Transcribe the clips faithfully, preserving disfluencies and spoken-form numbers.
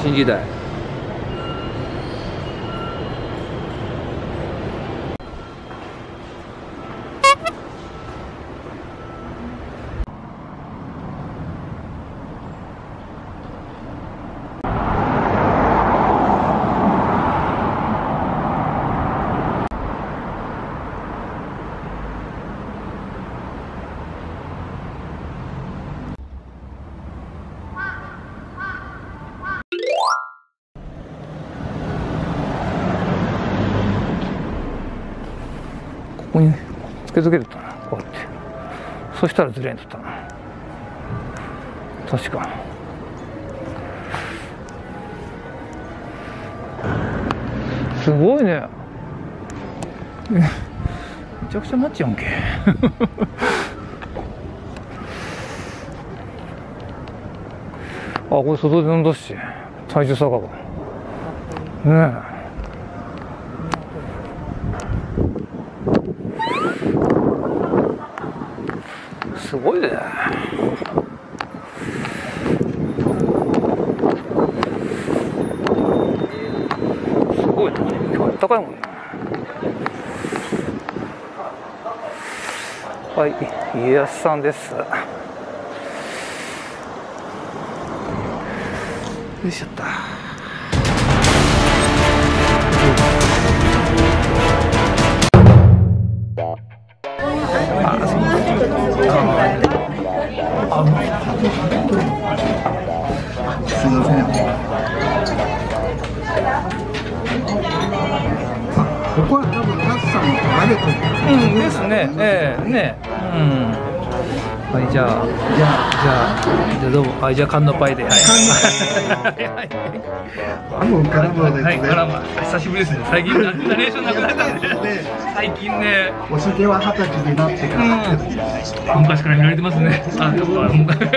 新時代。ここにつけとけるとな、こうやって。そしたらずれんとったな。確か。すごいね。めちゃくちゃマッチやんけ。あ、これ外で飲んだし、体重差が。ねえ。すごいね。すごいね。今日あったかいもんね。はい、家康さんです。よいしょっと。 すみません。ここは多分タスさんのバレット。 うんですね。ええね。うん。はい、じゃあじゃあじゃあじゃあどうも。はい、じゃあ缶のパイで。はい。 あのカラマですね。 はい、カラマ。久しぶりですね。最近ナレーションなくなったんで。最近ね。 お酒は二十歳になってから。 昔から見られてますね。あ、でも。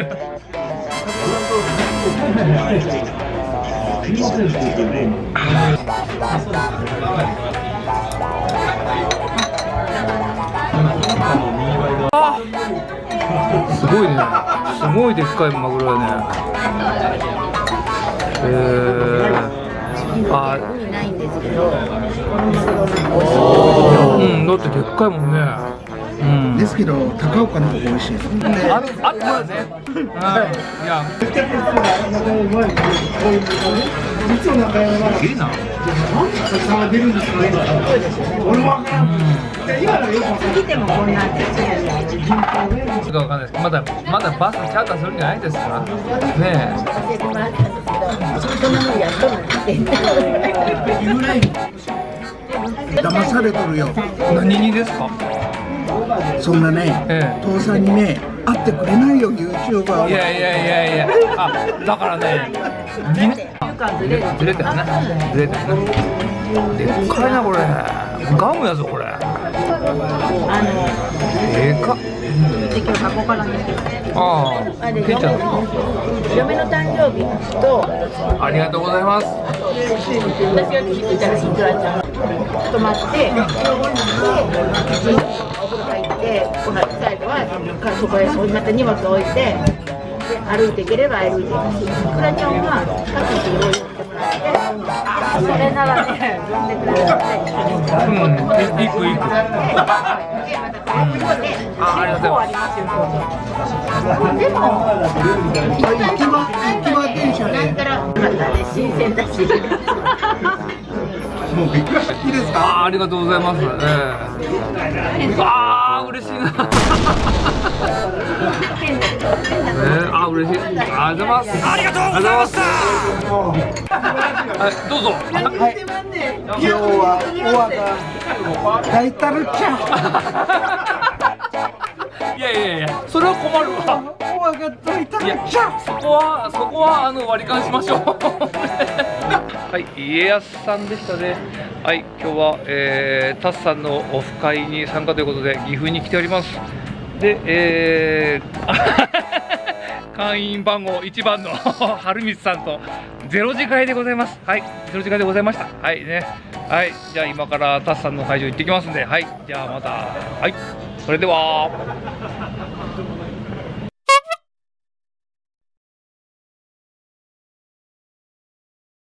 あ、すごいね。すごいでっかいマグロやね。えー、あ、うん、だってでっかいもんね。うん、 ですけど高岡の方が美味しいですね。 あ、あったよね。うん、いや。いいな。 見てもこんなちっちゃい。 ちょっとわかんないですけど、まだまだバスチャーターするんじゃないですか。ね教えてもらったんですけど、そんなのやっとるって。 騙されとるよ。 え。何にですか。 そんなね、 ええ、 父さんにね会ってくれないよ ユーチューバーは。 いやいやいやいや。あ、だからね。ずれずれてるな。ずれてるな。でっかいなこれ。ガムやぞこれ。 あの、 でかっ。 今日箱からね。 ああ、 でケンちゃん。 嫁の誕生日と、 ありがとうございます。 私が気づいたらシンドラちゃん泊まって、で、お風呂入って、最後はそこへまた荷物置いて、で歩いていければ歩いていくし、クラちゃんはタクシーを用意してもらって、それならね、呼んでくださって、 うん、いくいく。あ、ありがとうございます。 でも、 行きは行きは電車なんで。 たらまたね、新鮮だし。 もうびっくりした。いいですか。 あ、ありがとうございます。ええ。ああ、嬉しいな。えー、あ、嬉しい。ありがとうございます。ありがとうございました。はい、どうぞ。 はい。今日はオアが大タルちゃん。 いやいやいや、それは困るわ。 オアが大タルいや、 ちゃん。 そこは、そこは、あの、割り勘しましょう。はい、家康さんでしたね。はい、今日は、えー、タスさんのオフ会に参加ということで、岐阜に来ております。で、えー、会員番号いちばんの春光さんとゼロ次会でございます。はい、ゼロ次会でございました。はいね。はい、じゃあ今からタスさんの会場行ってきますんで、はい、じゃあまた、はい、それでは。